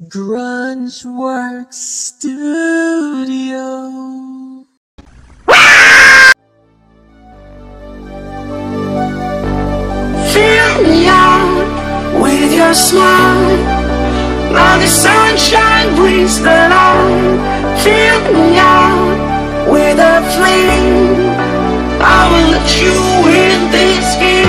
Grungeworks Studio. Fill me out with your smile, now the sunshine brings the light. Fill me out with a flame, I will let you in this game.